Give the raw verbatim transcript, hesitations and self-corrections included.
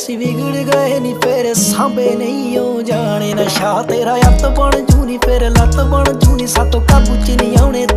ਅਸੀਂ ਵਿਗੜ ਗਏ ਨੀ ਫੇਰ ਸਾਂਭੇ ਨਹੀਂ ਉਹ ਜਾਣੇ। ਨਸ਼ਾ ਤੇਰਾ ਅੱਤ ਬਣ ਜੂ ਨੀ ਫੇਰ ਲੱਤ ਬਣ ਜੂ ਨੀ, ਸਾਤੋਂ ਕਾਬੂ ਚ ਨਹੀਂ ਆਉਣੇ